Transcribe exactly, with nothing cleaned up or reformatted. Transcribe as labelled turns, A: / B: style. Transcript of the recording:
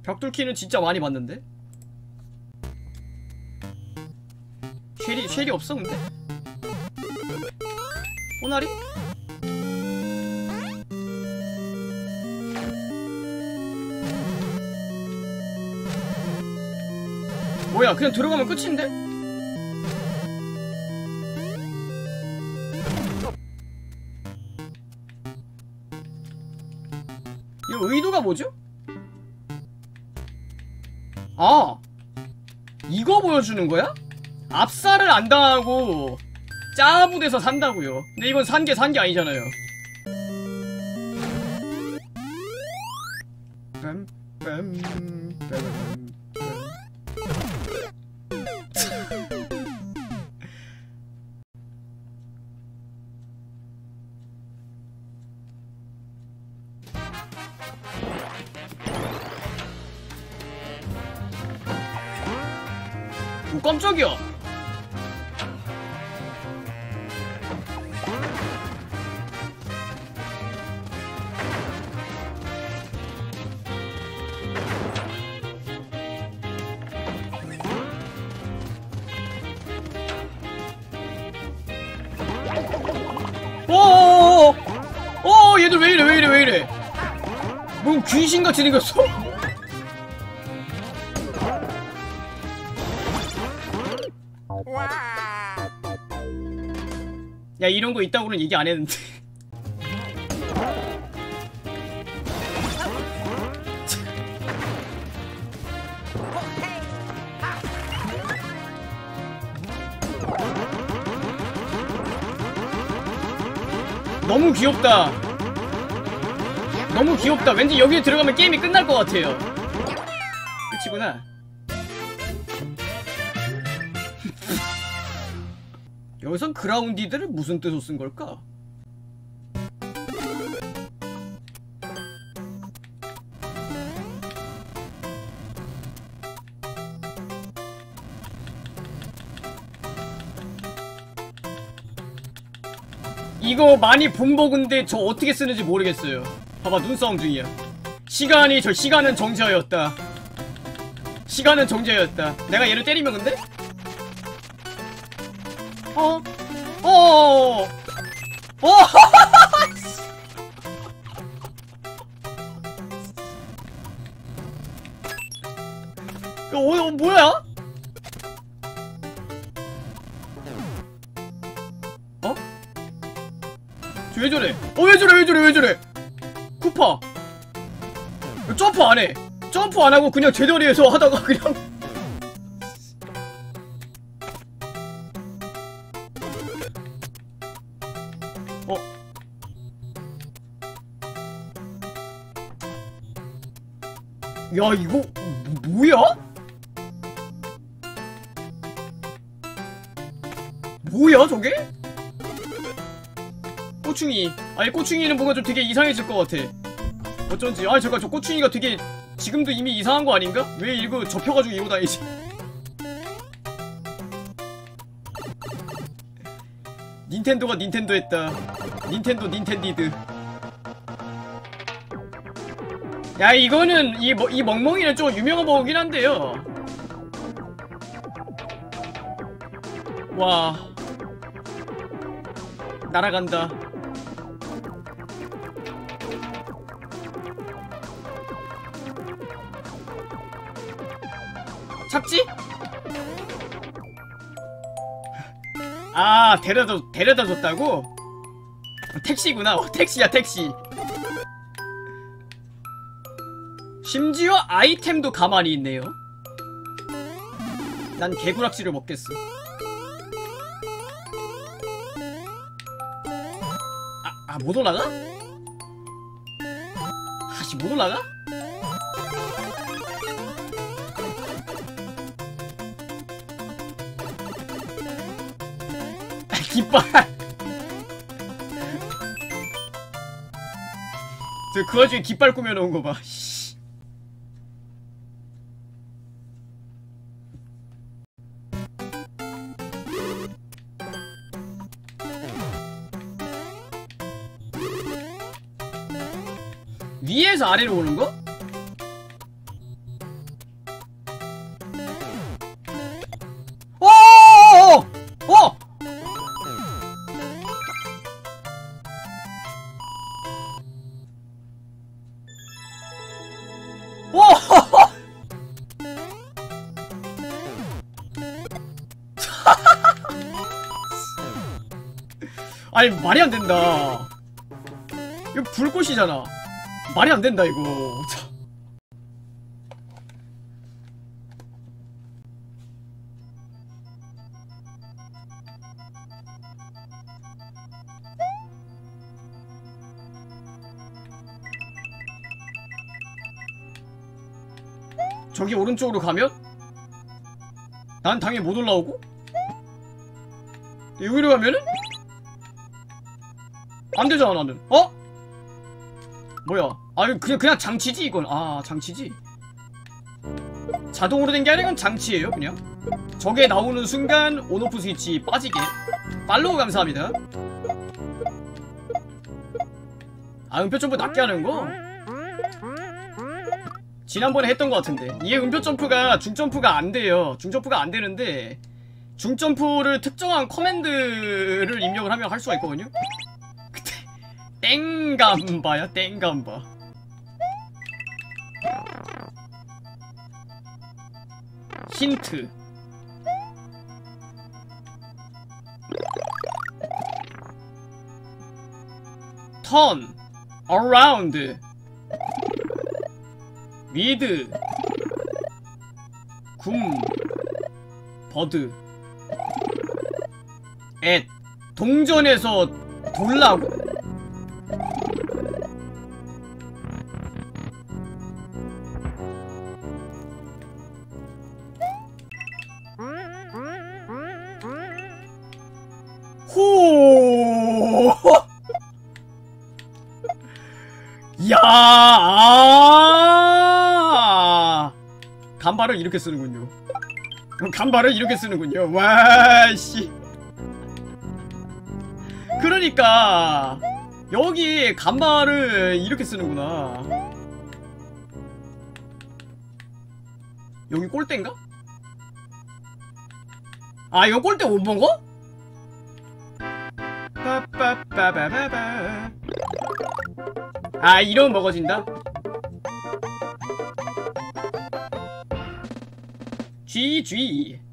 A: 벽돌키는 진짜 많이 봤는데? 쉘이, 쉘이 없어 근데? 호나리? 뭐야 그냥 들어가면 끝인데? 이거 의도가 뭐죠? 아 이거 보여주는 거야? 압살을 안 당하고 짜부대서 산다고요. 근데 이건 산 게 산 게 아니잖아요. 빰, 빰, 빰. 오 깜짝이야. 어어어어 어 얘들 왜 이래 왜 이래 왜 이래. 뭐 귀신같이 생겼어? 야 이런거 있다고는 얘기 안했는데. 너무 귀엽다. 너무 귀엽다. 왠지 여기에 들어가면 게임이 끝날 것 같아요. 끝이구나. 여기선 그라운디드를 무슨 뜻으로 쓴 걸까? 이거 많이 본보근데 저 어떻게 쓰는지 모르겠어요. 봐봐 눈싸움 중이야. 시간이 저 시간은 정자였다. 시간은 정자였다. 내가 얘를 때리면 근데? 어? 어? 어? 이거 어, 뭐야? 어? 저 왜 저래? 어 왜 저래 왜 저래 왜 저래? 쿠파 점프 안해. 점프 안하고 그냥 제자리에서 하다가 그냥 어? 야 이거 뭐, 뭐야? 뭐야 저게? 꼬충이. 아니 꼬충이는 뭔가 좀 되게 이상해질 것 같아. 어쩐지. 아니 잠깐 저 꼬충이가 되게 지금도 이미 이상한 거 아닌가? 왜 이거 접혀가지고 이러고 다니지? 닌텐도가 닌텐도 했다. 닌텐도 닌텐디드. 야 이거는 이, 이 멍멍이는 좀 유명한 버거긴 한데요. 와 날아간다. 찾지? 아 데려다 데려다 줬다고? 택시구나. 어, 택시야 택시. 심지어 아이템도 가만히 있네요. 난 개구락지를 먹겠어. 아, 아, 못 올라가? 아씨, 못 올라가? 깃발! 저 그 와중에 깃발 꾸며놓은 거 봐. 위에서 아래로 오는 거? 오! 아니 말이 안 된다. 이거 불꽃이잖아. 말이 안 된다 이거. 저기 오른쪽으로 가면? 난 당연히 못 올라오고? 여기로 가면은? 안 되잖아 나는. 어? 뭐야? 아 그냥 그냥 장치지 이건. 아 장치지. 자동으로 된 게 아니라 이건 장치예요 그냥. 저게 나오는 순간 온오프 스위치 빠지게. 팔로우 감사합니다. 아 음표 점프 낮게 하는 거? 지난번에 했던 것 같은데. 이게 음표 점프가 중점프가 안 돼요. 중점프가 안 되는데 중점프를 특정한 커맨드를 입력을 하면 할 수가 있거든요. 그때 땡감바야 땡감바. 힌트. turn around with 굼 버드 at 동전에서 돌라고? 호 야, 아 간발을 이렇게 쓰는군요. 간발을 이렇게 쓰는군요. 와, 씨. 그러니까 여기 간발을 이렇게 쓰는구나. 여기 꼴대인가? 아, 이거 꼴대 못 먹어? 빠빠빠바바바. 아, 이러면 먹어진다? 지지.